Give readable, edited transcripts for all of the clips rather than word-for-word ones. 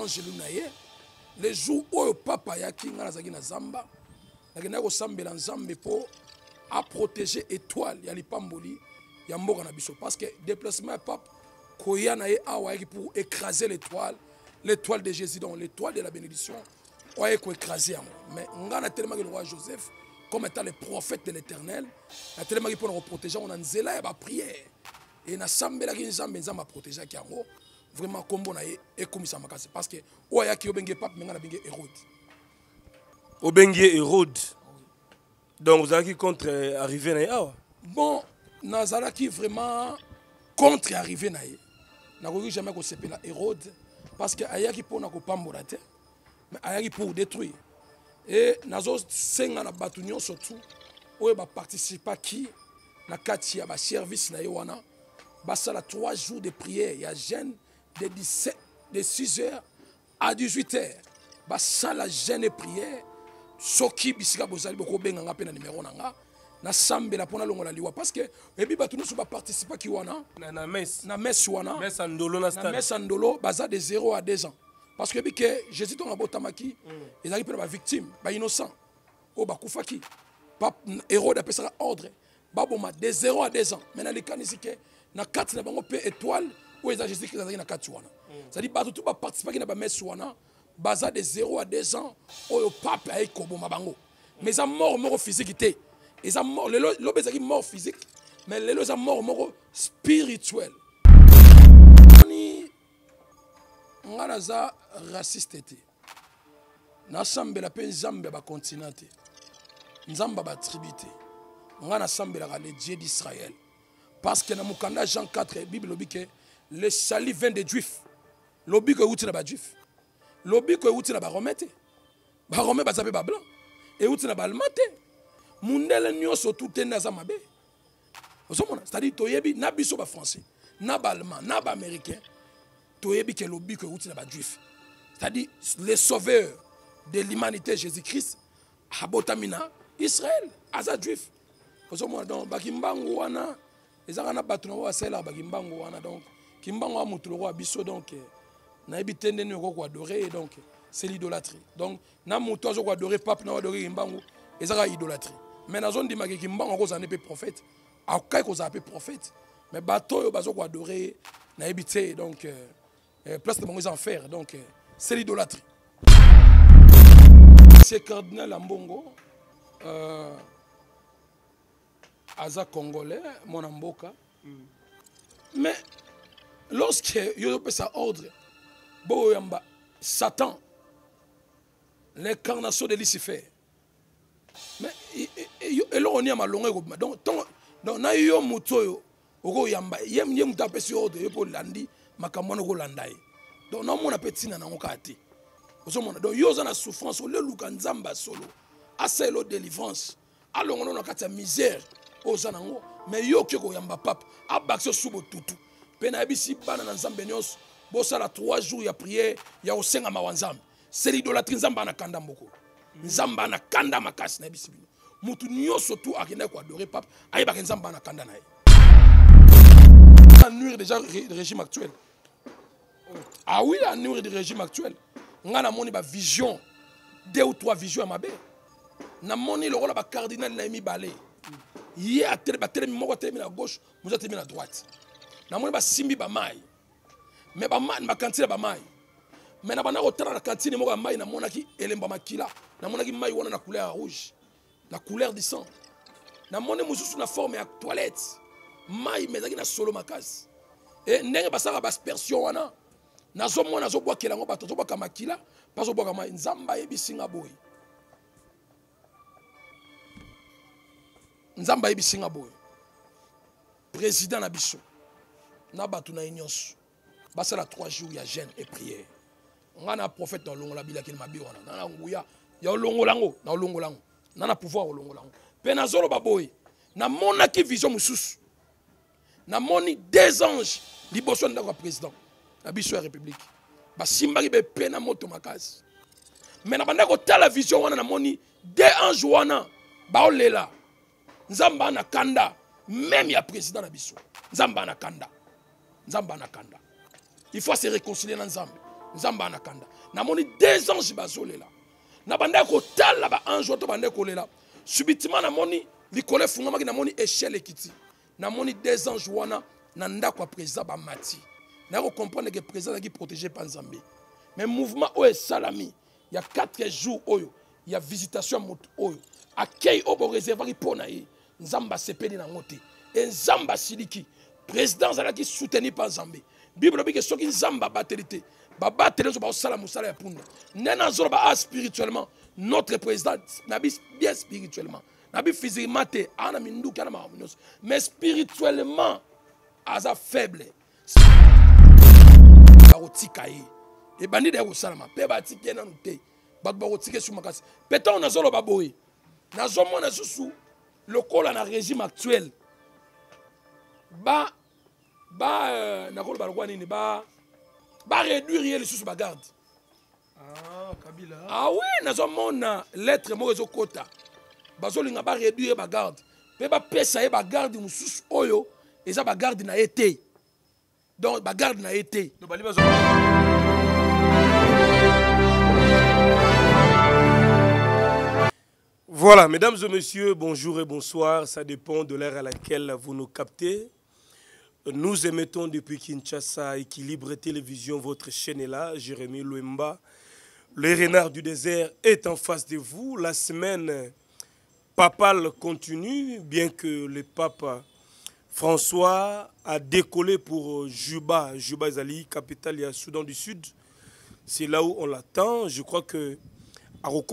les jours où le papa yaki nga nazaki na zamba nakenda ko sambela nzambe po a protéger étoile ya lipamboli ya mboka na biso parce que déplacement ya pape koya na ye awa yaki pour écraser l'étoile de Jésus donc l'étoile de la bénédiction oye ko écraser yango mais nga na tellement que le roi Joseph comme étant le prophète de l'Éternel na tellement que pour protéger on a nzela ya ba prière et na sambela ki nzambe nzamba protéger ki yango vraiment combo na et comme ça makasi parce que oya ki obenge pape menga na benge Hérode obenge Hérode donc vous avez contre arrivé na awa bon nazalaki vraiment contre arrivé na ye nakoki jamais ko sepela Hérode parce que ayaki pona ko pambola te mais ayaki pour détruire et nazo senga na batu nyonso surtout oyo ba participer qui na kati ya ba service na ye wana basala 3 jours de prière ya jeûne de 6h à 18h basala jeûne et prière soki bisika bozali boko benga nga pe na numéro nanga na sambela pona longola liwa parce que ebi batu nyonso ba participer ki wana na messe wana messe ndolo na stade messe ndolo baza de 0 à 2 ans parce que ebi que Jésus ton abotamaki ezali pe ba victime ba innocent o ba kufaki pape Hérode apesa ordre baboma de 0 à 2 ans mais na likanisi ke na kati na bango pe étoile où est Jésus Christ na kati wana ça dit bato tout ba participer na ba messe wana baza de 0 à 2 ans au pape ay koboma bango mais ça mort physique té et ça mort l'obésaki mort physique mais les ça mort spirituel ni ngana za raciste té na sambela pe nzambe ba continent nzamba ba tribité ngana sambela ka les dieux d'Israël parce que dans Mukanda Jean 4 Bible dit que le salut vient des Juifs lobi ko uti na ba Juif lobi ko uti na ba Romain te ba Romain ba zabe ba blanc et uti na ba allemand te mundele nyonso tout na za mabe osomona c'est-à-dire toyebi na biso ba français na ba allemand na ba américain toyebi que lobi ko uti na ba Juif c'est-à-dire les sauveurs de l'humanité Jésus-Christ abotamina Israël aza Juif osomona donc bakimbangu wana ezanga na bato na wasela bakimbangu wana donc kimbangu wa mutuloko wa biso donc na ebitende ne ko adorer donc c'est l'idolâtrie donc na muto azo ko adorer pape na adorer kimbangu ezanga idolâtrie mais na zone dimaki kimbangu ko zane pe prophète akai ko za pe prophète mais bato yo bazo ko adorer na ebité donc place de mon enfer donc c'est l'idolâtrie c'est cardinal Ambongo aza congolais mon mboka mais lorsque yo peut sa ordre boyamba Satan l'incarnation de Lucifer mais elo on y a malongo donc na yo mutoyo oko yamba yem taper sur ordre yo pour landi makamona ko landai donc na mona petina na ngokati osomona donc yo za na souffrance le luka nzamba solo aselo délivrance alongo na kati ya misère ozanango mais yo keko yamba papa abakso subo tutu pena bisi bana na nzambe nyos bosala 3 jours ya prière ya osenga mawanzambe c'est l'idolâtrie nzamba na kanda mboko nzamba na kanda makasi na bisi bino mutu nyoso tu akenda ko adorer papa ayeba nzamba na kanda na ye nuire déjà le régime actuel ah oui la nuire du régime actuel ngana moni ba vision 2 ou 3 visions à mabe na moni le rôle ba cardinal na mi balé hier à télé moko télé à gauche vous êtes à droite na moni ba simbi ba mai mais ba mai ba cantine ba mai mais na bana otala na cantine moko mai na monaki elemba makila na monaki mai wana na couleur rouge la couleur du sang na moni mususu na forme ya toilette mai mezaki na solo makasi et ndenge basaka ba aspersion wana nazo mona zo bwa kelango bato zo bwa makila bazo bwa mai nzamba yebisinga boy nzamba yebisinga boy président na biso na batu na nyonso basala 3 jours ya jeûne et prière ngana prophète na longola bila kil mabi wana na nguya ya longolango na longolango na pouvoir longolango pe na zolo baboy na mona ki vision mususu na moni 2 anges liboso ndako président na biso ya république ba simbaki be pena moto makasi mais na banda ko tala vision wana na moni 2 anges wana ba olela nzamba na kanda même ya président na biso nzamba na kanda il faut se réconcilier na nzambe nzamba anakanda namoni deux anges bazolela na banda ko tala ba ange to banda ko lela subitement namoni likole fungama namoni échelle ekiti namoni deux anges wana na ndako président ba mati na ko comprendre que président qui protégé par Nzambe mais mouvement oyo salami il y a 4 jours oyo il y a visitation moto oyo accueil obo réservoir pona yi nzamba sepeli na ngote et nzamba siliki président zalaki soutenu par Nzambe bible bi que soki nzamba batelité ba batele zo ba sala musala ya punda nena zo ba spirituellement notre président nabi bien spirituellement nabi physiquement te ana minduki ana mamunos mais spirituellement aza faible arotika yi et bandi de ko sala ma pe ba tike na nute ba ba ko tike su makasi peton na zo ba boy na zo mona susu lokola na régime actuel nakolo balokwa nini ba réduire les sous garde. Ah, Kabila. Ah oui, nazo mona lettre mo rezo kota. Bazolinga ba réduire ba garde. Pe ba pesa e ba garde mususu oyo, eza ba garde na été. Donc ba garde na été. Donc bali bazo. Voilà, mesdames et messieurs, bonjour et bonsoir. Ça dépend de l'heure à laquelle vous nous captez. Nous émettons depuis Kinshasa, Équilibre Télévision, votre chaîne est là, Jérémy Louemba. Le renard du désert est en face de vous. La semaine papale continue, bien que le pape François a décollé pour Juba. Juba Zali, capitale du Soudan du Sud. C'est là où on l'attend. Je crois que alors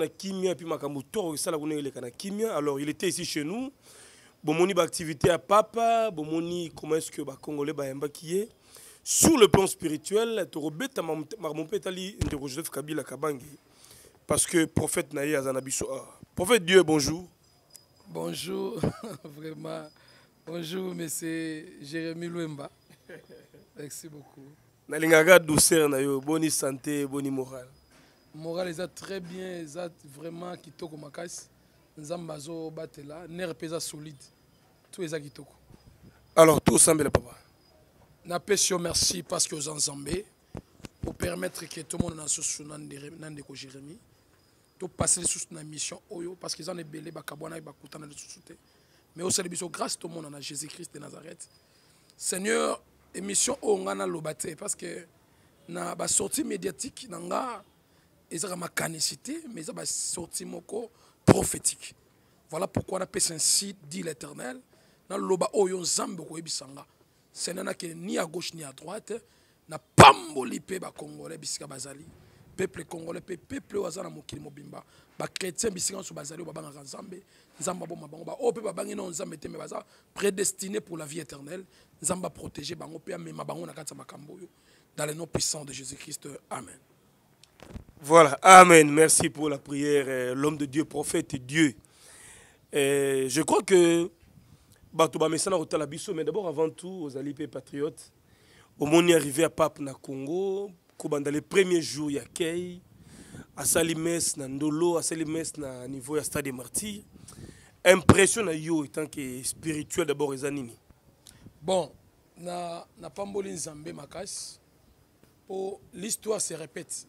il était ici chez nous. Bomoni activité à papa, bomoni comment est-ce que ba congolais ba yamba qui est sur le plan spirituel, torobeta marmompetali ndeko Joseph Kabila Kabangi parce que prophète naïe azanabiso. Prophète Dieu, bonjour. Bonjour, vraiment. Bonjour monsieur Jérémy Louemba. Merci beaucoup. Nalingaga douceur na yo, bonne santé, bonne morale. Morale est très bien, est vraiment kitoko makasi. Nzambazo batela, nerf pesa solide. Tout est kitoko. Alors tout semble papa. Na pesio merci parce que aux Nzambé pour permettre que tout le monde na sous nande ko Jérémy. To passer sous na mission oyo parce qu'ils en est belé bakabwana et bakutana de sous-souté. Mais au célébration grâce tout le monde en Jésus-Christ de Nazareth. Seigneur, émission ongana lobate parce que na ba sortie médiatique nanga ezaka makanicité mais ça ba sortie moko prophétique. Voilà pourquoi on appelle ainsi, dit l'Éternel. Dans le loba oyo nzambe ko ebisanga. Ce n'est que ni à gauche ni à droite. Na pamboli pe ba congolais bisika bazali. Peuple congolais peuple wazana mokili mobimba. Ba chrétien bisika so bazali ba banga nzambe. Nzamba bo mabango ba o pe ba bangi no nzambe te me baza prédestiné pour la vie éternelle. Nzamba protéger bango pe amema bango na katsa makambo yo. Dans le nom puissant de Jésus-Christ. Amen. Voilà, amen. Merci pour la prière, l'homme de Dieu, prophète Dieu. Je crois que Batouba Messana Rotalabiso, mais d'abord avant tout, aux alliés patriotes, au moment où arrivé à Pape na Congo, dans les premiers jours, il y a Kei, à Salimes, na Ndolo, à Salimes, na niveau à Stade des Martyrs. Impression na yo, étant que spirituel d'abord, les anini. Bon, na Pamboli Nzambe Makas, l'histoire se répète.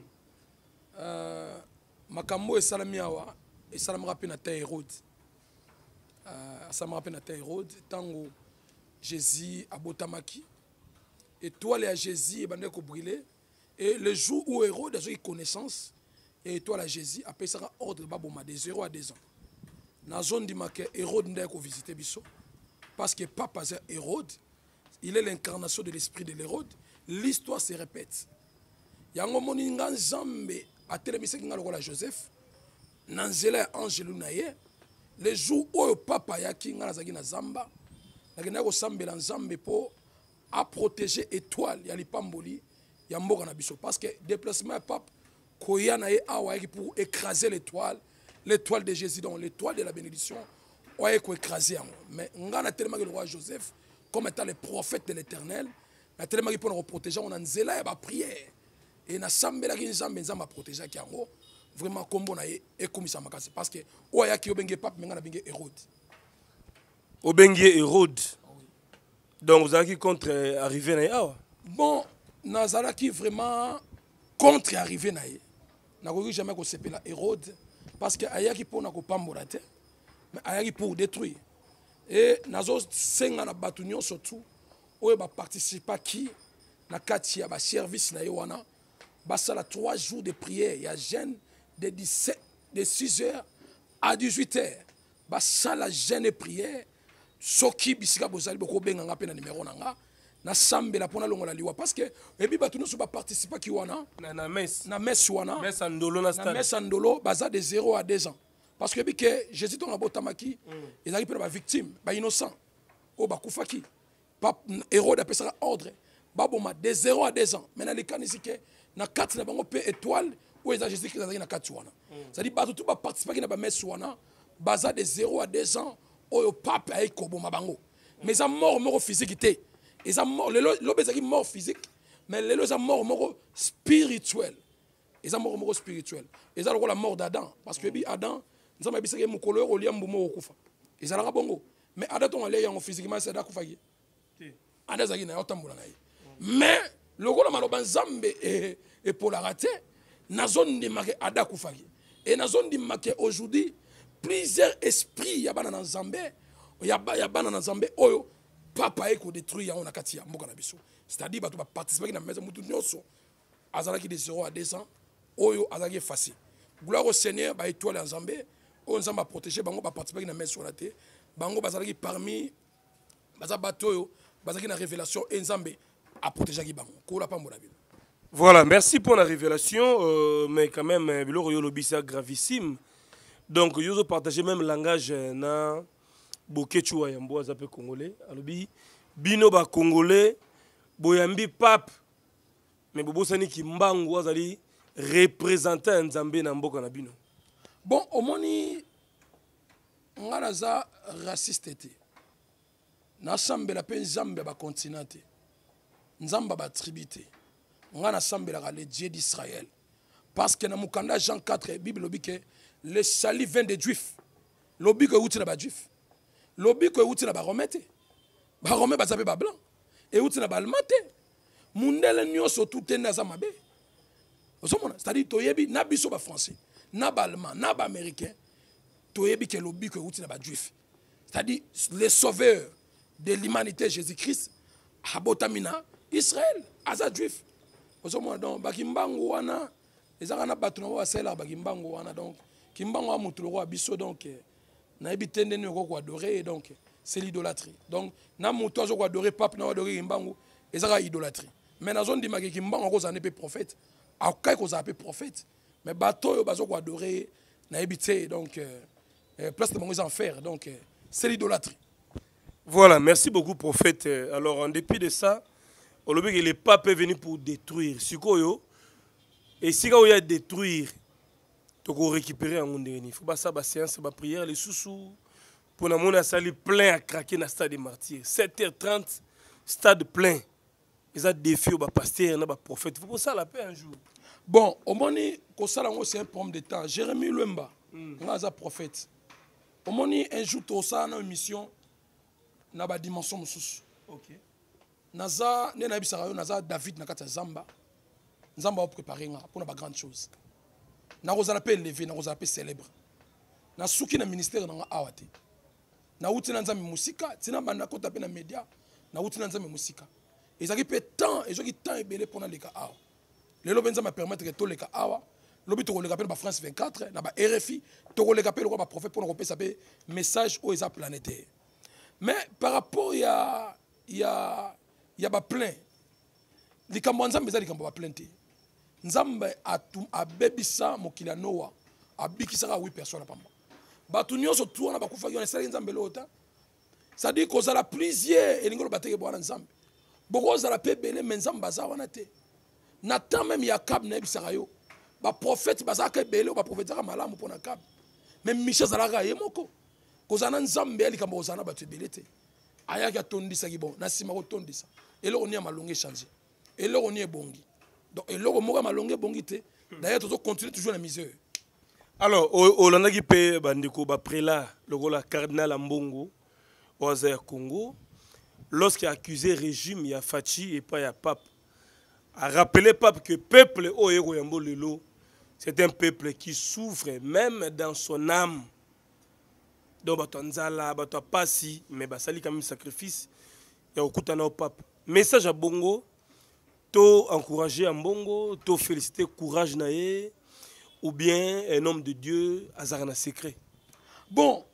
Makambo esalami awa esalami rapé na terre Hérode esalami rapé na terre Hérode tango Jésus abotamaki étoile à Jésus ebandaki ko brûler et le jour où Hérode a eu connaissance et étoile à Jésus après ça ordre baboma de 0 à 2 ans na zone di marqué Hérode ndaki ko visiter biso parce que papa Hérode il est l'incarnation de l'esprit de l'Hérode. L'histoire se répète. Yango moni nga Nzambe atelemisaki nga lokola Joseph na nzela ya angelu na ye le jour oyo papa yaki nga nazalaki na zamba nakendaki kosambela Nzambe mpo aprotéger étoile ya lipamboli ya mboka na biso parce que déplacement ya pape koya na ye awa yaki pour écraser l'étoile de Jésus, donc l'étoile de la bénédiction oyo koécraser yango mais nga natelemaki lokola Joseph comme étant le prophète de l'Éternel natelemaki mpo na koprotéger yango na nzela ya baprière. Et na sambela ki nzambe nzamba protéger ki yango vraiment kombo na ye ekomisa makasi parce que oya ki obenge pape menga na benge Hérode. Obenge Hérode. Donc vous avez qui contre arrivé na awa. Bon, nazalaki vraiment contre arrivé na ye nakoki jamais kosepela Hérode parce que ayaki mpona kopambola te mais ayaki pour détruire et nazosenga na bato nyonso tu oyo baparticipaki na kati ya baservice na ye wana basala 3 jours de prière ya jeûne de 6h à 18h basala jeûne et prière soki bisika bozali bokobenganga mpe na numéro na nga nasambela mpona longola liwa parce que ebi bato nyonso baparticipaki wana na messe wana messe ndolo na stade messe ndolo baza de 0 à 2 ans parce que ebi ke Jésus tonga botamaki ezalaki mpe na bavictime innocent oyo bakufaki Hérode apesaka ordre baboma de 0 à 2 ans mais nalikanisi ke na kati na bango mpe étoile oyo eza Jésus Christ azalaki na kati wana c'est-à-dire bato tu baparticipaki na bamesse wana baza de 0 à 2 ans oyo pape ayi koboma bango mais eza mort moko physique te eza mort lobe ezalaki mort physique mais lelo eza mort moko spirituel eza mort moko spirituel eza lokola mort d'Adam parce que bi Adam nzambe abisaki mokolo oyo kolia mbumo okokufa ezalaka bongo mais Adam tonga alia yango physiquement c'est akufaki Adam azalaki na yo otambola na ye mais lokola maloba nzambe epolaka te nazondimaka Adam akufaki et nazondimaka aujourd'hui plusieurs esprits ya bana na nzambe ya bana na nzambe oyo papa eko détruire yango na kati ya mboka na biso c'est-à-dire bato baparticipaki na mesa mutu nyonso azalaki de 0 à 2 ans oyo azalaki effacé gloire au Seigneur baétoile ya nzambe oyo nzambe aprotéger bango baparticipaki na mesa wana te bango bazalaki parmi baza bato oyo bazalaki na révélation et nzambe aprotégeaki bango kola pambola bino. Voilà, merci pour la révélation, mais quand même, le lobby c'est gravissime. Donc, vous avez partagé même le langage na Bokechu Ayambo, azapé congolais. Alobi, bino ba congolais, boyambi pape, mais bobo sani ki mbangu azali représentant Nzambe na mboka na bino. Bon, omoni ngana za raciste te. Na sambela pe Nzambe ba continent te. Nzamba ba tribu te. Ngana sambela le Dieu d'Israël. Parce que dans Mukanda Jean 4, Bible lobi que le salut vient des Juifs. Lobi que outi na ba Juif. Lobi que outi na ba Romain te. Ba Romain ba zabe ba blanc. Et outi na ba Allemand te. Mundele nyonso tout te na za mabe. C'est-à-dire toyebi na biso ba français, na ba allemand, na ba américain. Toyebi que lobi que outi na ba Juif. C'est-à-dire les sauveurs de l'humanité Jésus-Christ abotamina Israël aza Juif. Donc bakimbango wana ezaka na bato na wa sela bakimbango wana donc kimbango a mutu roi biso donc na ebitende ne ko adorer donc c'est l'idolâtrie. Donc na mutu azo ko adorer pape na adorer kimbango ezaka idolâtrie. Mais na zone di maki kimbango ko zanepe prophète akai ko zape prophète mais bato yo bazo ko adorer na ebité donc place de mon enfer donc c'est l'idolâtrie. Voilà, merci beaucoup prophète. Alors en dépit de ça, on que le pape est venu pour détruire. Sikoyo, et si il y a détruire, tu peux récupérer un monde. Il faut pas ça, la séance, la prière, les sous-sous. Pour nous, on a sali plein à craquer dans le stade des martyrs. 7h30, stade plein. Ils ont défi au pasteur, au prophète. Il faut ça la paix un jour. Bon, au moment où c'est un problème de temps, Jérémie Luemba, un prophète. Au moment où un jour, tu as une mission, na ba dimension mususu. OK. Naza ne na bisaka yo naza David na kata Zamba. Nzamba a préparé nga pour na grande chose. Na kozala pe élevé, na kozala pe célèbre. Na suki na ministère na awate. Na uti na nzambe musika, tina banda kota pe na média, na uti na nzambe musika. Ezaki pe temps, ezoki temps ebele pona leka awa. Lelo benza ma permettre que to leka awa. Lobi to leka pe ba France 24, na ba RFI, to leka pe le ba prophète pour ko pesa pe message au eza planétaire. Mais par rapport à ba plein likambo nzambe za likambo ba plein te nzambe abebisa mokili ya Noa abikisaka 8 personnes pamba batu nyonso tu wana bakufaki wana sala nzambe lota ça dit kozala plusieurs elingolo bateke bwana nzambe bokozala pe bele mais nzambe baza wana te na temps même ya Kab na bisaka yo ba prophète bazaka bele ba prophétaka malamu pona Kab même Michel zalaka ye moko kozana nzambe likambo kozana batu bele te ayaki atondisa ki bon na sima ko tondisa eloko ni malonge changer eloko ni ebongi donc eloko moko malonge bongi te d'ailleurs toujours continuer toujours la misère. Alors olandaki pe bandeko ba prélat lokola cardinal Mbongo oza ya Congo lorsqu'il a accusé régime ya Fachi et pas ya pape a rappelé pape que peuple Oero Yambo Lelo, c'est un peuple qui souffre même dans son âme. Donc batonzala, bato pasi, mais basali quand même sacrifice. Il y a okutana au pape. Message à Bongo, to encourager à Bongo, to féliciter courage naé, ou bien un homme de Dieu azarana secret. Bon,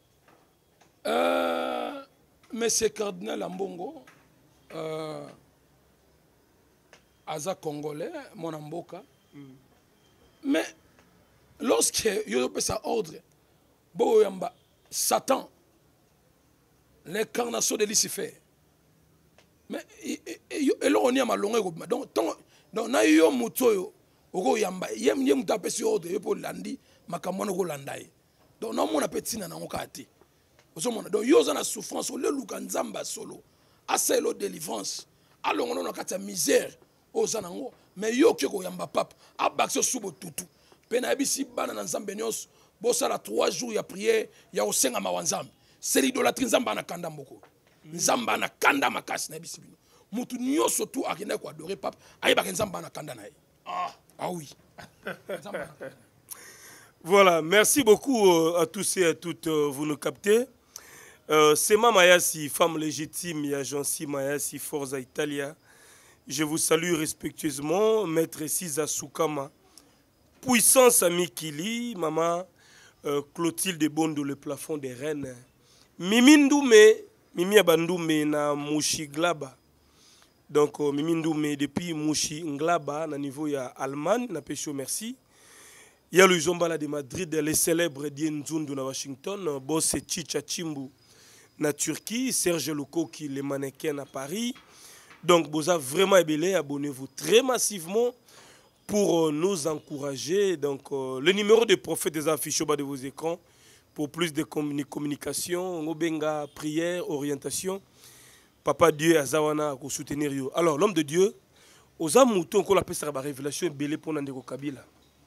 monsieur Cardinal Ambongo, Aza Congolais, mon amboka. Mais lorsque il y a sa ordre, Satan, l'incarnation de Lucifer, mais et là on y a malongé donc na yo mutoyo oko yamba yem taper sur ordre pour landi makamono ko landai donc non mon appétit na ngokati donc yo za na souffrance le luka nzamba solo aselo délivrance alongo no kata misère ozana ngo mais yo ko yamba papa abakso subo tutu pena bisi bana na nzambe nyos bo sala 3 jours ya prière ya osenga mawanzambe c'est l'idolâtrie nzamba na kanda mboko nzamba na kanda makasi na bisi bino mutu nyos tu akenda ko adorer papa ayeba nzamba na kanda na ye ah oui. Voilà, merci beaucoup à tous et à toutes, vous nous captez. C'est ma Mayasi, femme légitime, et agence Mayasi Forza Italia. Je vous salue respectueusement, maître Siza Soukama, puissance Amikili, maman Clotilde Bondo, le plafond des reines. Mimindoume, Mimi Abandoume na Mouchi Glaba. Donc Mimindoume depuis Mouchi Nglaba, na niveau ya Allemagne, na pécho merci. Il y a le Zombala de Madrid, les célèbres Dien Zundu na Washington, Boss Chicha Chimbu na Turquie, Serge Lukoki, les mannequins à Paris. Donc, vous avez vraiment ébélé, abonnez-vous très massivement pour nous encourager. Donc, le numéro de prophète des affiches au bas de vos écrans pour plus de communication, Ngobenga, prière, orientation. Papa Dieu, Azawana, pour soutenir yo. Alors, l'homme de Dieu, aux amoutons qu'on appelle ça la révélation ébélé pour Nandeko Kabila.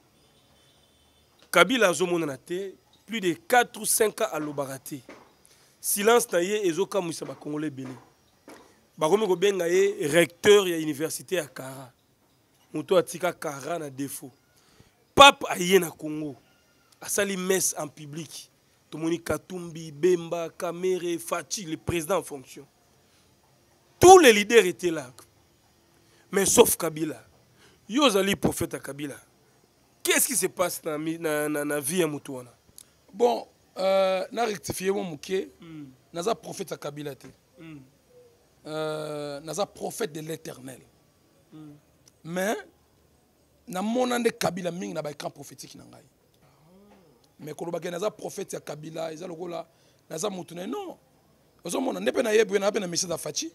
Kabila a zomonanate plus de 4 ou 5 ans à l'Obarate. Silence naïe et zoka moussa ba Congolais belé. Bakomi ko benga ye recteur ya université à Kara. Muto atika Kara na défaut. Pape aye na Congo. Asali messe en public. Tomoni Katumbi, Bemba, Kamere, Fachi, le président en fonction. Tous les leaders étaient là. Mais sauf Kabila. Yozali prophète à Kabila. Qu'est-ce qui se passe dans la vie à Moutouana? Bon, na rectifié mon mouké, naza prophète à Kabila te. Naza prophète de l'Éternel. Mais na monande Kabila ming na ba écran prophétique nangai. Mais ko lobake naza prophète à Kabila, ils lokola naza mutune non. Ozo mona nepe na yebwe na pe na message da Fachi.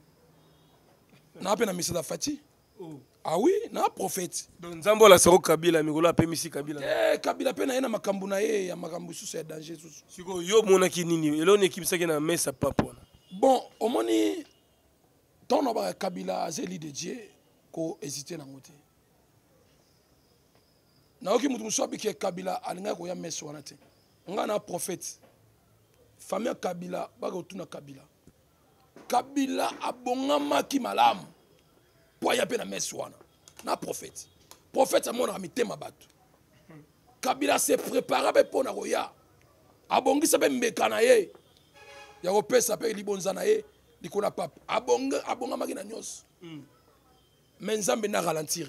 Na pe na message da Fachi. Ah oui, na prophète. Donc Nzambo la sero Kabila migolo apemisi Kabila. Kabila pe na yena makambu na ye ya makambu susu ya danger susu. Siko yo mona ki nini? Elo ne kimisa ke na mesa papona. Bon, omoni ton ba Kabila azeli de Dieu ko hésiter na ngote. Na oki mutu muso abike Kabila alinga ko ya mesa wana te. Nga na prophète. Famille Kabila ba ko tuna Kabila. Kabila abongama ki malamu. Pour y a na meswana na prophète a mon ami tema batu Kabila se préparé pour na roya abongi sabe mbeka na ye ya kopesa pe libonza na ye likona papa abonga magina nyos mais nzambe na ralentir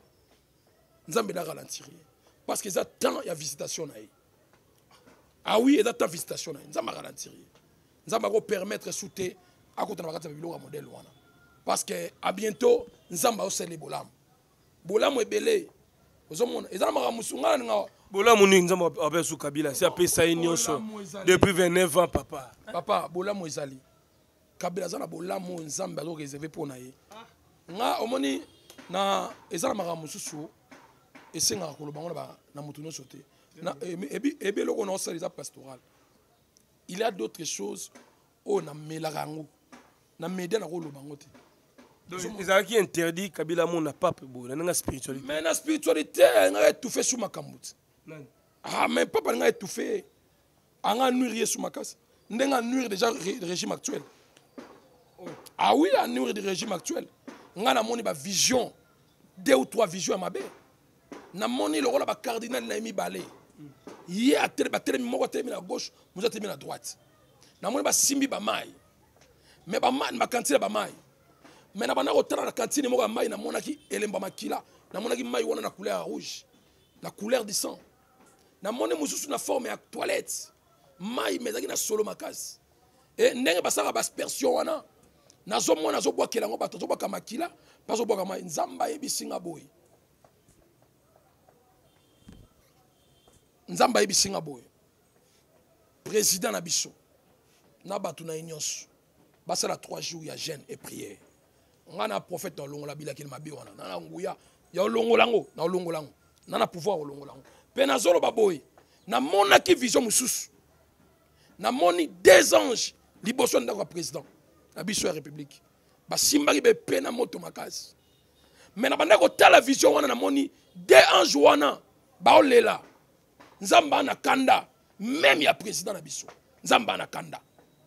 parce que ça temps ya visitation na ye ah oui et ça temps visitation na ye nzambe ralentir nzambe ko permettre souter à côté na bakata biloko modèle wana. Parce que à bientôt, nous allons faire les bolam. Bolam est belé. Vous avez dit, bolam est belé. Sous Kabila. C'est appelé ça depuis 29 ans, papa. Papa, bolam est zali. Kabila zana bolam est zamba réservé pour naïe. Nga omoni na ezana maramususu esenga ko lobango na mutuno sote. Na ebi loko na osaliza pastoral. Il y a d'autres choses au na melarango. Na média na ko lobango te. Donc, ils ont qui interdit Kabila mon pape bo na spiritualité. Mais la spiritualité nga étouffé sous ma kambout. Ah mais papa nga étouffé. Anga nourrir sous ma casse. Ndenga nourrir déjà le régime actuel. Ah oui, à nourrir le régime actuel. Nga na moni ba vision 2 ou 3 visions à mabe namoni le rôle ba cardinal na mi balé yé a télé moko télé à gauche vous télé à droite namoni ba simbi ba mai mais ba mai ba cantine ba mai mais na bana otala na cantine moko mai na monaki elemba makila na monaki mai wana na couleur rouge la couleur du sang na moni mususu na forme ya toilette mai mezaki na solo makasi et ndenge basaka baspersion wana nazomona nazobwakela ngo bato zobwaka makila bazobwaka mai nzamba yebisinga boye nzamba yebisinga boye président na biso na bato na nyonso basala 3 jours ya jeûne et prière ngana prophète olongola bilakeli mabe wana na nguya ya olongolango na olongolango na pouvoir olongolango pe nazolo baboye na monaki vision mususu na moni 2 anges liboso ndako président na biso ya république basimbaki be pe na moto makasi mais na banda ko tala vision wana na moni 2 anges wana baolela nzamba na kanda même ya président na biso nzamba na kanda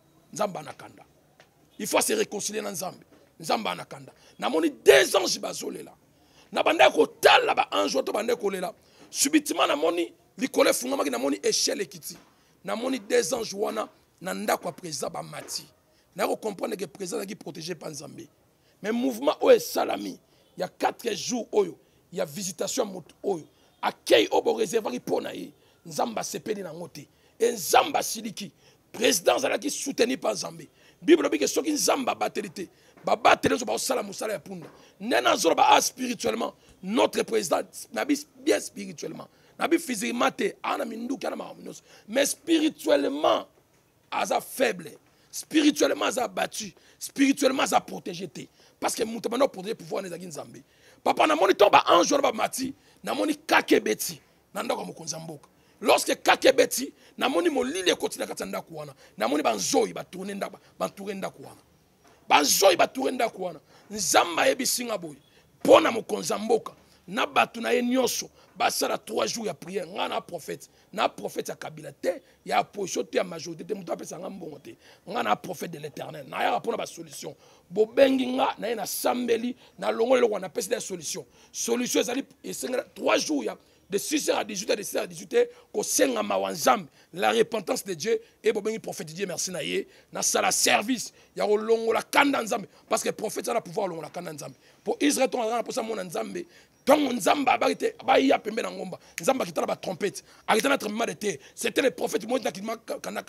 il faut se réconcilier na nzambe nzamba na kanda na moni 2 anges bazolela na banda ko tala ba ange to banda ko lela subitement na moni likole fungama na moni échelle ekiti na moni 2 anges wana na ndako ya président ba mati na ko comprendre que président qui protégé par Nzambe mais mouvement o salami il y a 4 jours oyo il y a visitation moto oyo accueil obo réservoir pour na ye Nzamba sepeli na ngote et Nzamba siliki président zalaki soutenu par Nzambe bible dit que soki Nzamba batelité ba batele so ba sala musala ya punda nena zoro ba spirituellement notre président nabi bien spirituellement nabi physiquement te ana minduki ana mamunos mais spirituellement aza faible spirituellement aza battu spirituellement aza protégé te parce que mutamano protégé pouvoir nezaki Nzambe papa na moni to ba ange ba mati na moni kakebeti na ndako mokonza mboka lorsque kakebeti na moni molile kotina katanda kuwana na moni banzoi ba tourner ndaba ba tourner ndako wana banzoi ba tourner ndako wana Nzamba yebisinga boy pona mokonza mboka na batu na nyonso basala 3 jours ya prière ngana prophète ya kabila te ya position te ya majorité te muto apesa ngambongo te ngana prophète de l'éternel na ya pona ba solution bobengi nga na na sambeli na longolo wana pesa des solution ezali esenga 3 jours ya de 6h à 18h, de 6h à 18h, qu'on senga mawanzam, la repentance de Dieu, et bon, il prophète Dieu, merci naïe, na sala service, il y a longo la kanda nzambe, parce que le prophète a le pouvoir longo la kanda nzambe. Pour Israël, on a pour ça mon nzambe, donc nzamba barité, ba ya pembe na ngomba, nzamba qui t'a la trompette, arrêtez notre mal de terre, c'était le prophète moi qui m'a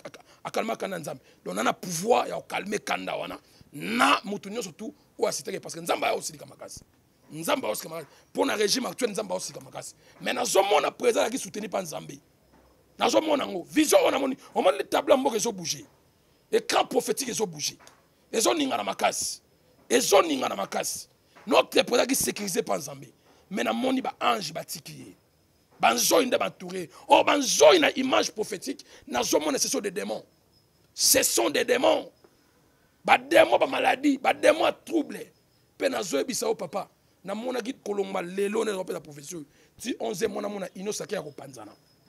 calma kanda nzambe. Donc on a pouvoir ya calmer kanda wana, na mutunyo surtout ou assister parce que nzamba a aussi kamakasi. Nzamba aussi kamakasi. Pour le régime actuel nzamba aussi kamakasi. Mais na zomona président qui soutenu par Nzambe. Na zomona ngo vision on a moni, on m'a le tableau moko zo bouger. Écran prophétique zo bouger. Ezo ninga na makasi. Ezo ninga na makasi. Notre président qui sécurisé par Nzambe. Mais na moni ba ange ba tikiye. Banzo inde ba touré. Oh banzo ina image prophétique, na zomona ce sont des démons. Ce sont des démons. Ba démons ba maladie, ba démons troublés. Pe na zo ebisa o papa. Na mona git kolongma lelo ne repela professeur ti 11e mona mona inosaka ya kopanzana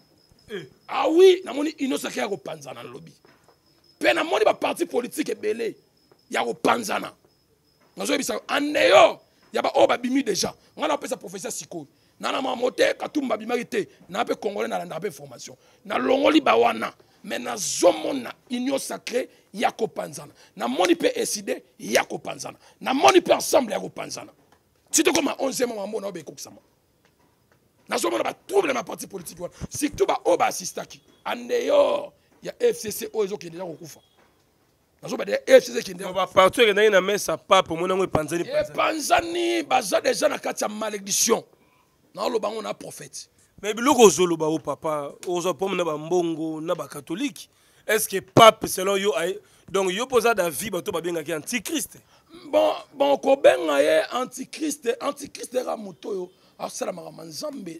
ah oui na moni inosaka ya kopanzana lobby pe na moni ba parti politique ebele ya kopanzana nazo bisa aneyo ya ba o ba bimi déjà ngana pesa professeur siko na na mamote katumba bimaki te na pe congolais na landa pe formation na longoli ba wana mais na zomona union sacrée ya kopanzana na moni pe décider ya kopanzana na moni pe ensemble ya kopanzana. Si tu comme 11e moment on a obéi comme ça. Na zo mona ba trouble na parti politique wana. Surtout ba oba assistaki. Aneyo ya FCC ozo ki déjà kokufa. Na zo ba de FCC ki déjà. Ba parti ke na mesa papa mona ngo panzani panzani. Panzani baza déjà na kati ya malédiction. Na lo bango na prophète. Mais biloko zolo ba o papa ozo pom na ba mbongo na ba catholique. Est-ce que pape selon yo donc yo posa David bato ba benga ki antichrist? Bon ko benga ye antichrist era moto asala mama nzambe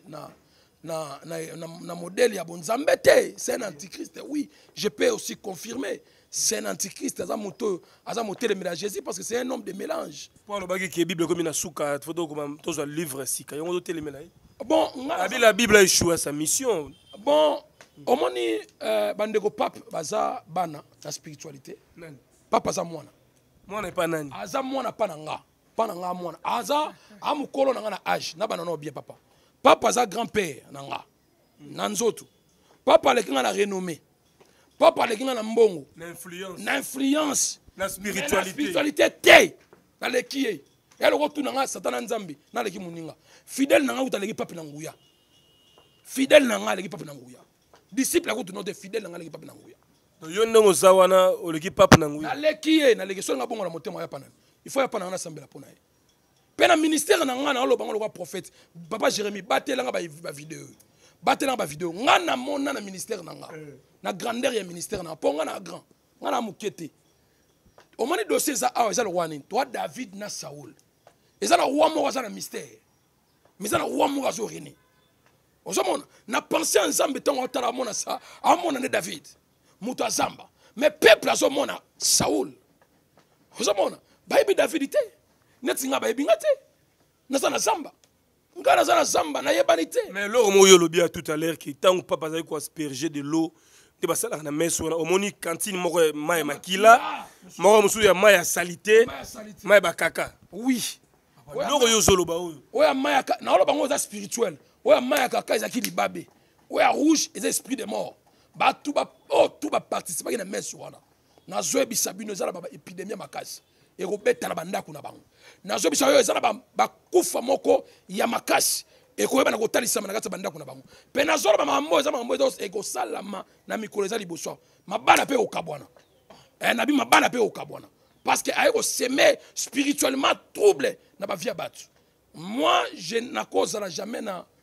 na modèle ya bonzambe te c'est un antichrist oui je peux aussi confirmer c'est un antichrist aza moto le mélange Jésus parce que c'est un homme de mélange pour le bagi qui bible comme na suka photo comme tous un livre sika yo te le mélange bon la bible a échoué à sa mission bon omoni bandeko pape baza bana la spiritualité papa za mwana mwana pa nani aza mwana pa na nga Pendant nga mwana. Aza, amukolo na âge. Na banana bien papa. Papa za grand-père na nga. Nanzoto. Papa le kinga na renommée. Papa le kinga na mbongo. L'influence. La spiritualité. La spiritualité te. Na le kiye. Ya le retour na nga satana nzambi. Na le ki muninga. Fidèle na nga uta le ki papi na nguya. Fidèle na nga le ki papi na nguya. Disciple la kutu note fidèle na nga le ki papi na nguya. Yo ndongo zawana o le ki papi na nguya. Na le kiye na le ki so nga bongo na motema ya panana. Il faut ya panana na sambela pona ye. Pe na ministère na nga na lo bango lo prophète. Papa Jérémie batela nga ba vidéo. Batela ba vidéo. Nga na mona na ministère na nga. Na grandeur ya ministère na ponga na grand. Nga na mukete. Au moment dossier ça ah ça le roi toi David na Saoul. Et ça le roi mo ça na mystère. Mais ça le roi mo zo rené. Ozomona na penser ensemble tant otala mona ça amona ne David. Muta zamba. Mais peuple azomona Saoul. Ozomona baibi David te. Netinga baibi ngate. Na sana zamba. Ngana sana zamba na yebanité. Mais l'or moyo lobi a tout à l'heure qui tant papa za ko asperger de l'eau. Te basala na meso na omoni cantine moko mai makila. Moko musu ya mai ya salité. Mai ba kaka. Oui. L'or yo zolo ba oyo. Oya mai na lo bango za spirituel. Oya mai kaka ezaki libabe. Oya rouge ez esprit de mort. Ba tout ba participer na meso wana. Na zoe bisabino za ba épidémie makasi. Et robeta na bandako na bango. Na zoe bisayo za ba kufa moko ya makasi. Et ko yeba na kotalisa na kati bandako na bango. Pe na zola ba mambo za mambo dos ego salama na mikolo za liboso. Mabana pe okabwana. Na bi mabana pe okabwana. Parce que aiko semer spirituellement trouble na ba via batu. Moi je na cause la jamais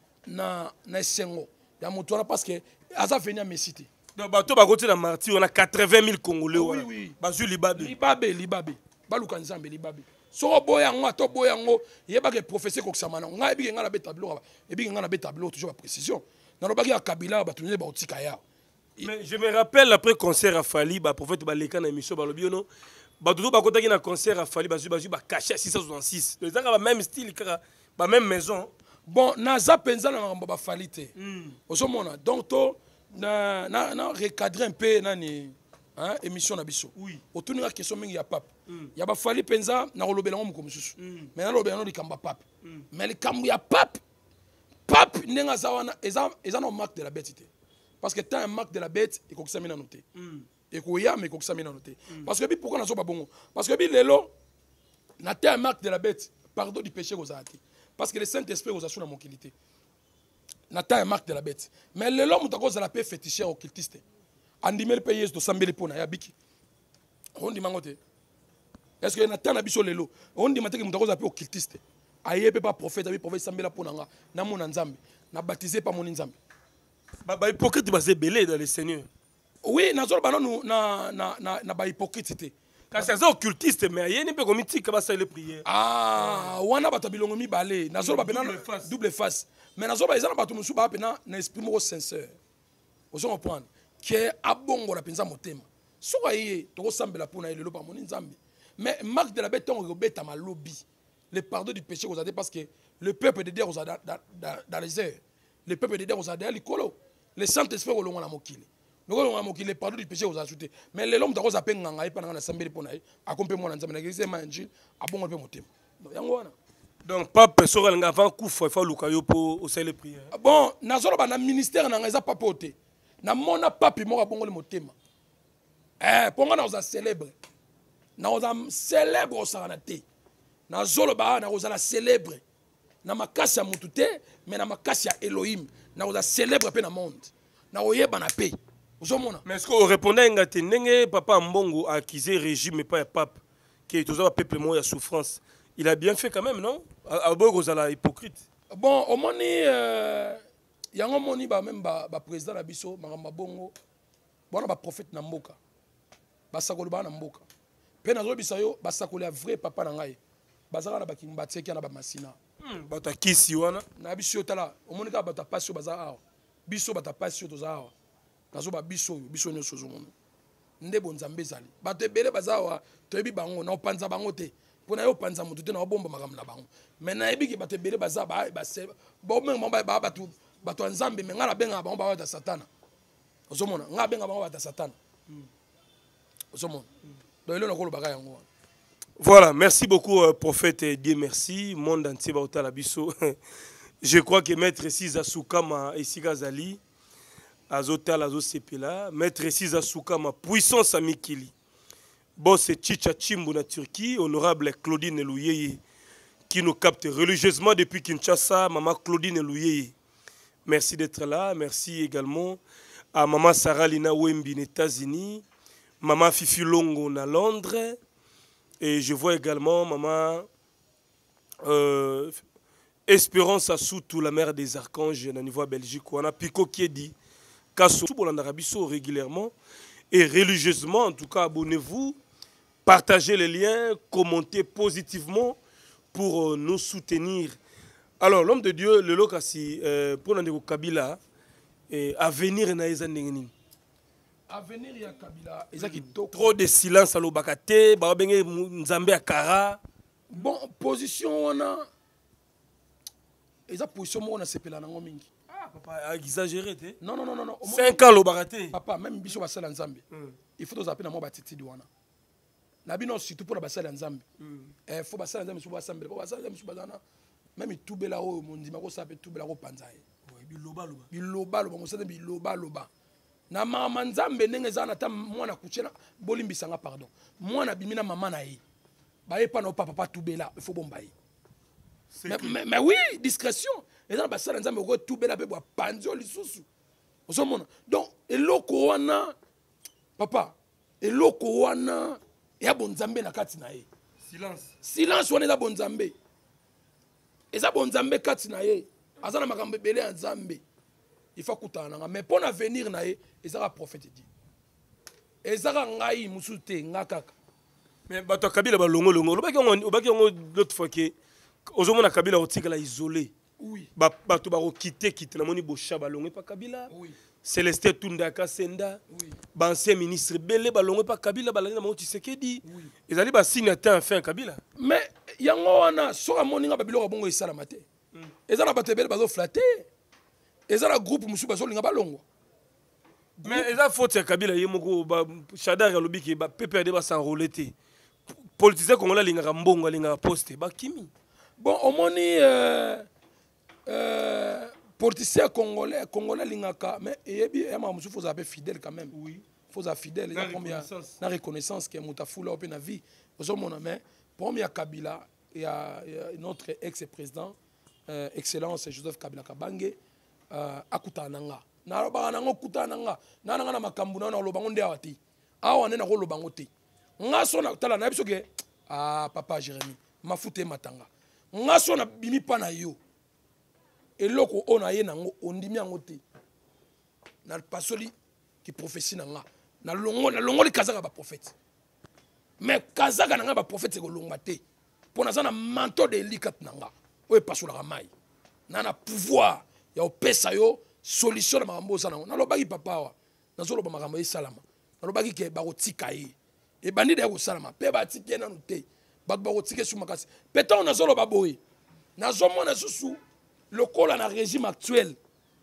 na sengo. Ya mutona parce que aza venir me citer. Donc bato ba côté na martyr on a 80 000 Congolais wana. Oui. Bazu libabe. Libabe. Baluka nzambe libabe. So boya ngo to boya ngo yeba ke professeur ko ksama nga ebi nga na be tableau ebi nga na be tableau toujours la précision. Na lobaki ya Kabila ba tunye ba otika ya. Mais je me rappelle après concert à Fali ba prophète ba leka na émission ba lobi no ba todo ba kotaki na concert à Fali ba caché 666. Donc ça ba même style kaka ba même maison. Bon na za penza na ba Fali te. Osomona donc to na recadrer un peu nani hein émission na biso. Oui. Otuni la question mingi ya pape. Ya ba Fali penza na kolobela ngo muko mususu. Mais na lobela no likamba pape. Mais likambu ya pape nenga zawana eza no marque de la bête. Parce que tant un marque de la bête et kokisa mina noté. Et koya mais kokisa mina noté. Parce que pourquoi na zo ba bongo? Parce que lelo na tant un marque de la bête, pardon du péché aux ati. Parce que le Saint-Esprit aux assure na monkilité. Na tant un marque de la bête. Mais lelo mutako za la paix féticheur occultiste. Andimel paye to sambeli pona ya biki. On dit mangote. Est-ce que na tant na biso lelo? On dit mateki mutako za paix occultiste. Aye pe pas prophète, abi prophète sambela pona nga na mona nzambe. Na baptisé par mon nzambe. Ba hypocrite ba zebelé dans le Seigneur. Oui, na zolo banon na ba hypocrite. Car c'est occultiste mais yeni pe comité ka ba ça les prières. Ah, wana bato bilongo mi balé, na zolo ba pena double face. Mais na zolo ba ezana bato musu ba pena na esprit moko sincère. Vous comprenez que abongo la penza motema. Soka yé to sambela pona elelo pa mon nzambe. Mais marque de la bête on rebeta ma lobby. Le pardon du péché vous a dit parce que le peuple de Dieu vous a dans les airs. Le peuple de Dieu vous a dit l'écolo. Le Saint-Esprit au long la mokili. Nous on mokili le pardon du péché vous a ajouté. Mais les hommes d'arrose appellent nganga et pendant la sambeli pona accompagner moi nzambe na l'église manjil abongo pe motema. Donc yango wana. Donc pape sora nga avant coup faut lukayo pour au les prières. Bon, nazolo ba na ministère na ngeza papote. Na mona papi mo abongo le motema. Ponga na oza célèbre. Na oza célèbre au saranate. Na zolo ba na oza la célèbre. Na makasi ya mutu te mais na makasi ya Elohim na oza célèbre pe na monde na oyeba na pe ozomona. Mais est-ce que répondait ngate ndenge papa Mbongo a accusé régime mais pas ya pape qui tous un peuple mo ya souffrance, il a bien fait quand même non a bogo za la hypocrite. Bon au moni yango moni ba même ba président na biso makamba bongo bona ba prophète na mboka ba sakolo ba na mboka pe na zo bisayo ba sakolo ya vrai papa na ngai bazaka na bakimba tseki na ba masina. Bata kisi wana na biso tala omonika bata pasio baza awa biso bata pasio toza awa nazo ba biso nyoso zomona ndebo nzambe zali bato ebele baza awa toyebi bango na opanza bango te pona yo panza mutu te na obomba makambo na bango mais na yebi ke bato ebele baza ba bo menga ba bato nzambe menga na benga bango ba satana ozomona nga benga bango ba satana ozomona donc ile na kolo baka yango Voilà, merci beaucoup, prophète Dieu merci. Monde entier va au biso. Je crois que Maître Siza Soukama et Sigazali, Azotal Azosepela, Maître Siza Soukama, puissance à Mikili. Boss Chicha Chimbu na Turquie, honorable Claudine Louyeye, qui nous capte religieusement depuis Kinshasa, maman Claudine Louyeye. Merci d'être là. Merci également à maman Sarah Lina Wembi aux États-Unis, maman Fifi Longo à Londres. Et je vois également maman Espérance Assoutou, la mère des archanges, au niveau Belgique. On a Pico qui est dit, Kassou, pour l'Arabie régulièrement et religieusement. En tout cas, abonnez-vous, partagez les liens, commentez positivement pour nous soutenir. Alors, l'homme de Dieu, le Lokasi, pour l'Andeko Kabila, avenir na ezanengeni. Avenir ya Kabila, trop de silence à l'Obakate, Babenge Nzambe Akara. Bon, position on a. Eza position on a sepela nango mingi. Ah, papa, exagéré, t'es? Non. 5 ans l'Obakate. Papa, même biso basala Nzambe. Il faut nous appeler na mo batiti douana. Na bino surtout pour la basala Nzambe. Faut basala Nzambe sur basala, pour basala Nzambe sur basala. Même tout bela o mondima ko sape tout bela ko panzaye. Biloba loba mosana biloba loba. Na mama Nzambe ndenge zana ta mwana kuchena bolimbisanga pardon. Mwana bimina mama na ye. Ba yepa na papa tout bela, il faut bombaye. Mais oui, discrétion. Et dans basala Nzambe ko tout bela pe bo panzo lisusu. Osomona. Donc eloko wana papa, eloko wana ya bonzambe na kati na ye. Silence wana za bonzambe. Eza bonzambe kati na ye. Azana makambe belé en Nzambe. Il faut kutana mais pour l'avenir na ye, ezaka prophète dit. Ezaka ngai musute ngakaka. Mais bato Kabila ba longo obaki l'autre fois que ozomona Kabila otikala isolé. Oui. Bato ba quitter na moni bocha ba longo pa Kabila. Oui. Célestin Tundaka Senda. Oui. Ba ancien ministre belé ba longo pa Kabila ba langa mo Tshisekedi. Oui. Ezali ba signataire fin Kabila. Mais yango wana soka moninga ba biloko bongo esala mate. Ezana bato belé bazo flatter. Ezana groupe musu bazo linga balongo. Mais eza faute ya Kabila yemoko ba Shadar ya lobiki ba PPRD ba s'enrôler. Politicien congolais linga mbongo linga poste ba kimi. Bon omoni politicien congolais lingaka mais ebi ema musu faut être fidèle quand même. Oui. Faut être fidèle et combien na reconnaissance que mutafula ope na vie. Ozomona mais premier Kabila et notre ex-président excellence Joseph Kabila Kabange akutananga. Na loba nango kutananga na nanga na makambu na loba ngonde awati awa nena ko loba ngote ngaso na tala na biso ke papa Jérémy mafute matanga ngaso na bimi pa na yo eloko ona ye nango ondimi yango te na pasoli ki prophétie nanga na longo li kazaka ba prophète mais kazaka nanga ba prophète ko longba te pona za na manteau de likat nanga o pasola mai na pouvoir ya opesa yo solution na makambo sana na lobaki papa wa na zolo ba makambo esalama na lobaki ke ba kotika ye e bandi de ko salama pe ba tike na nute ba kotike sou makasi peton na zolo ba boy na zomo na susu le kola na régime actuel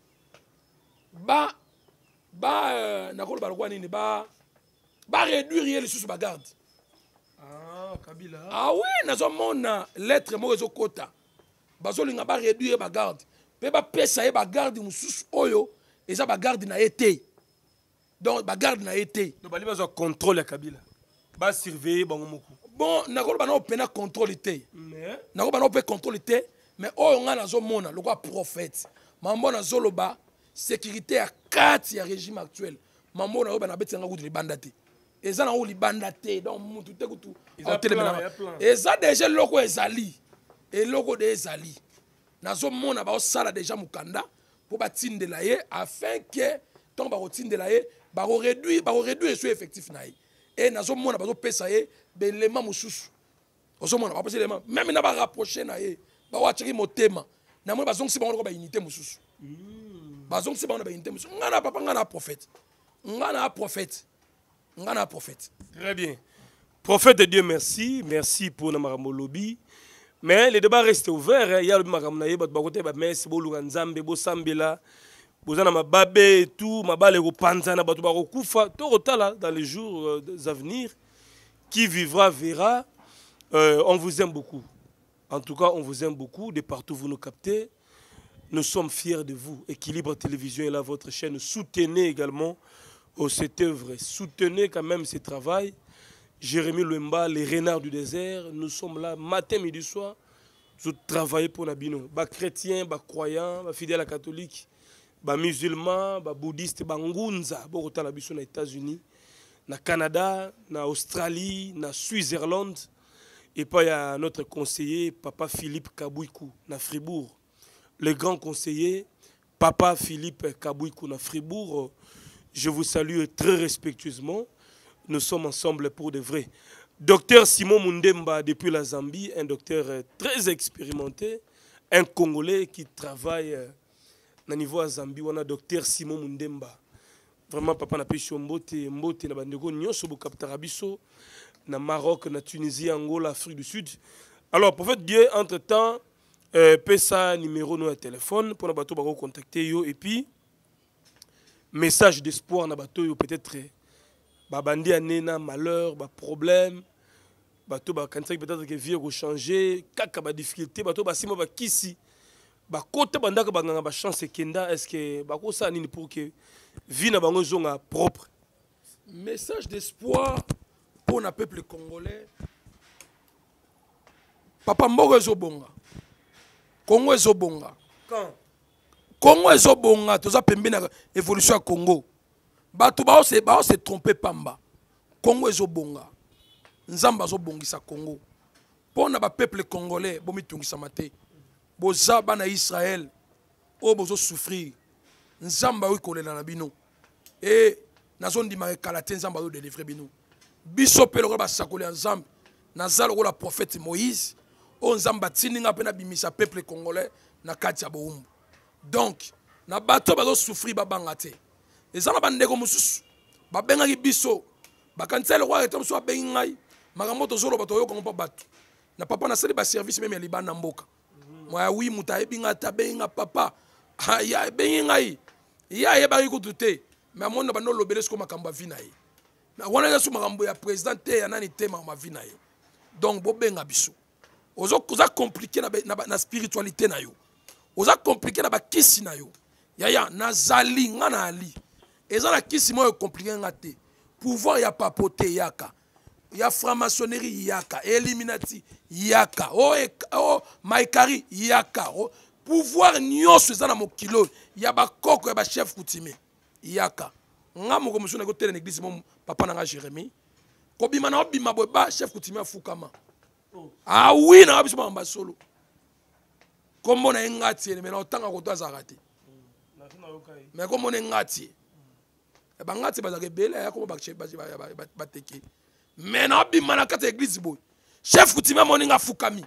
na ko ba kwa nini ba réduire les sous ba garde Kabila oui na zomo na lettre mo zo kota bazolinga ba réduire ba garde pe ba pesa ye ba garde mususu oyo eza ba garde na été donc ba garde na été donc bali bazo contrôle ya Kabila ba surveiller bango moko bon nakolo bana opena contrôle té mais nakolo bana opena contrôle té mais oyo nga nazo mona lokwa prophète mambo na zoloba sécurité ya kati ya régime actuel mambo na oyo bana betenga kutu libanda té eza na o libanda té donc mutu te kutu eza déjà loko ezali et loko de ezali nazo mona ba osala déjà mukanda pour batindela ye afin que tant ba otindela ye ba réduire sur effectif na ye et nazo mona ba pesa ye belema mususu ozo mona ba pesa belema même na ba rapprocher na ye ba watchaki motema na mona bazong si ba ba unité mususu bazong si ba unité mususu ngana papa ngana prophète très bien prophète de Dieu merci pour na makambo lobi. Mais le débat reste ouvert. Il y a le makamna ye bat bakote ba messe bo luka nzambe bo sambela bozana mababe et tout mabale ko panzana batu ba kufa to rotala dans les jours à venir qui vivra verra On vous aime beaucoup. En tout cas, on vous aime beaucoup. De partout vous nous captez. Nous sommes fiers de vous. Équilibre Télévision est là, votre chaîne. Soutenez également cette œuvre. Soutenez quand même ce travail. Jérémy Luemba, les renards du désert. Nous sommes là matin, midi, soir. Nous travaillons pour Nabino. Les chrétiens, les croyants, les fidèles catholiques, les musulmans, les bouddhistes, les ngunza, les États-Unis, le Canada, l'Australie, la Suisse-Irlande. Et puis il y a notre conseiller, Papa Philippe Kabouikou, à Fribourg. Le grand conseiller, Papa Philippe Kabouikou, à Fribourg. Je vous salue très respectueusement. Nous sommes ensemble pour de vrai. Docteur Simon Mundemba, depuis la Zambie, un docteur très expérimenté, un Congolais qui travaille au niveau à Zambie. On a docteur Simon Mundemba. Vraiment, papa n'a pas mbote na bandeko nyonso bu kaptarabiso na Maroc, na Tunisie, Angola, Afrique du Sud. Alors, prophète Dieu, entre-temps, pesa numéro de téléphone pour na bato ba contacter yo et puis message d'espoir na bato yo peut-être babandi anena malheur, ba problème, bato ba kanisa peut-être que vie ko changer, kaka ba difficulté, bato ba sima ba kisi. Ba kota bandaka ba nganga ba chance kenda, est-ce que ba ko sa nini pour que vie na bango zonga propre. Message d'espoir pour le peuple congolais. Papa Mboko ezobonga. Congo ezobonga. Quand Congo ezobonga, toza pembe na évolution à Congo. Bato ba se tromper pamba. Congo ezobonga. Nzamba zobongisa Congo. Pour na ba peuple congolais, bo mitungisa mate. Boza bana Israël, o bozo souffrir. Nzamba wi kolela na bino. Et nazon di ma kalate nzamba do délivrer bino. Biso pelo ba sakole nzamba. Nazalo ko la prophète Moïse. O nzamba tininga pena bimisa peuple congolais na kati ya boumbu. Donc, na bato bazo souffrir babanga te. Ezana bandeko mususu. Ba benga ki biso. Ba kansela ko arrêter musu abengi ngai. Makambo to zolo bato yo ko mpa bato. Na papa na sali ba service même ya libana mboka. Moi oui muta ebinga ta benga papa. Ya bengi ngai. Ya yeba ko tuté. Mais mon bando lobeles ko makamba vina yi. Na wana ya su makambo ya président te ya nani te makamba vina yi. Donc bo benga biso. Ozo koza compliqué na spiritualité na yo. Oza compliqué na ba kisi na yo. Ya nazali ngana ali. Eza na kisi mo compliqué ngate. Pouvoir ya papoter yaka. Ya franc-maçonnerie yaka, Illuminati yaka, maikari yaka, pouvoir nyonso eza na mokilo, ya ba koko ya ba chef coutumier yaka. Nga moko musuna ko tele l'église mon papa nanga Jérémy. Ko bima na obima boba chef coutumier fukama. Ah oui na biso mamba solo. Kombo na ngati mais na otanga ko toza raté. Mais kombo na ngati. E ba ngati ba za ke bela ya ko ba teke. Mais na bima na kata église boy. Chef coutumier moninga fukami.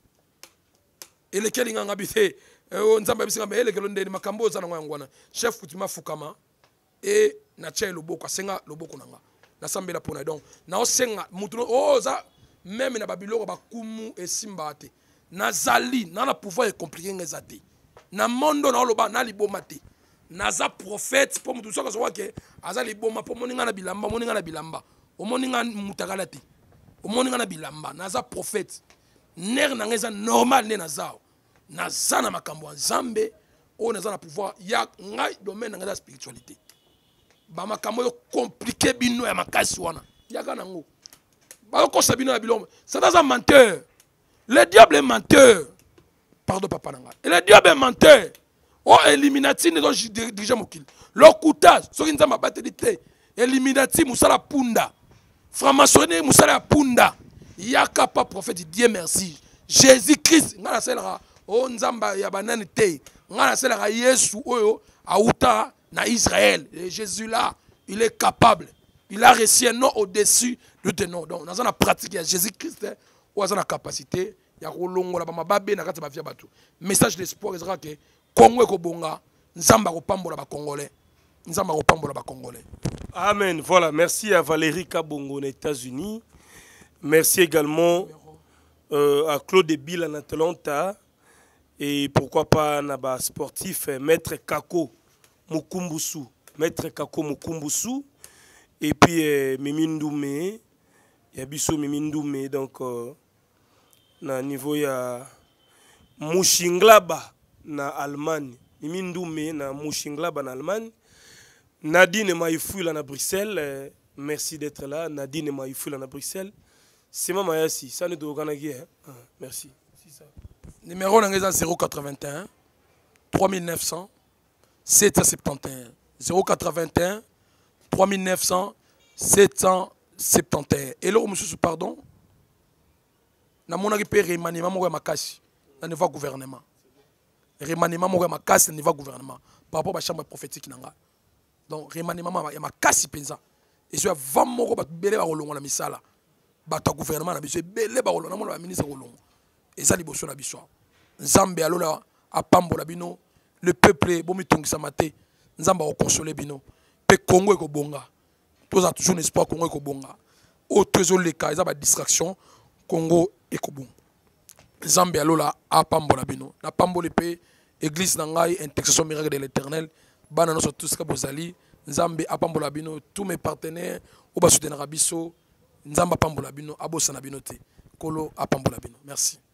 Et lequel nga ngabité on nzamba bisinga mais lequel ndeni makambo za na ngwana. Chef coutumier fukama et na tchai loboko senga loboko nanga. Na sambela pona donc na osenga mutu za même na babiloko bakumu esimba te. Na zali na na pouvoir compliquer ngezate. Na mondo na loba na liboma te. Naza prophète pour mutu soka soka ke aza liboma pour moninga na bilamba. Omoninga mutakala te. Omoninga na bilamba. Naza prophète. Ner na ngeza normal ne nazao. Naza na makambo nzambe o naza na pouvoir ya ngai domaine na ngeza spiritualité. Ba makambo yo compliqué bino ya makasi wana. Yaka nango. Ba ko sabino ya bilombe. C'est un menteur. Le diable est menteur. Pardon papa nanga. Et le diable est menteur. Oh Illuminati ne doit diriger mokil. L'okuta soki nzamba batelite. Illuminati musala punda. Franc-maçonnerie musala punda. Yaka pa prophète Dieu merci. Jésus-Christ ngala selera o nzamba ya banane te. Ngala selera Yesu oyo auta na Israël. Et Jésus là, il est capable. Il a reçu un nom au-dessus de tes noms. Donc, dans la pratique, il y a Jésus-Christ, ou dans la capacité, il y a Rolongo, la Babé, la Kata Bafia Batu. Message d'espoir, il y a que Congo et Kobonga, Nzamba Kopambo la Congolais. Nzamba Kopambo la Congolais. Amen. Voilà, merci à Valérie Kabongo aux États-Unis. Merci également à Claude Bill en Atlanta. Et pourquoi pas Naba sportif, Maître Kako Mukumbusu. Maître Kako Mukumbusu. Et puis Mimindoume, il y a Bissou Mimindoume, donc na niveau ya Mushinglaba na Allemagne. Mimi Ndume na Mushinglaba na Allemagne. Nadine Maïfoula na Bruxelles. Merci d'être là. Nadine Maïfoula na Bruxelles. C'est ma Mayasi. Ça nous doit gagner. Merci. Numéro 081 3900 771. 081 3900 771. Et là, monsieur, pardon, na monaki pe remaniement mo makasi na niveau gouvernement. Remaniement mo makasi na niveau gouvernement par rapport à la chambre prophétique nanga. Donc remaniement ya makasi penza. Et je va moko ba belé ba kolongo na misala. Ba ta gouvernement na biso belé ba kolongo na mo ministre kolongo. Et ça liboso na biso. Nzambe alola apambola bino le peuple bomi tongisa mate. Nzamba o consoler bino. Pe Congo eko bonga. Tous a toujours un espoir Congo eko bonga. Au trésor les cas, ils ont ba distraction Congo eko bon. Nzambe alola apambola bino. Na pambole pe église nangai intercession miracle de l'Éternel. Bana no tous ka bozali. Nzambe apambola bino tous mes partenaires au ba soutenir biso. Nzamba apambola bino abosana bino te. Kolo apambola bino. Merci.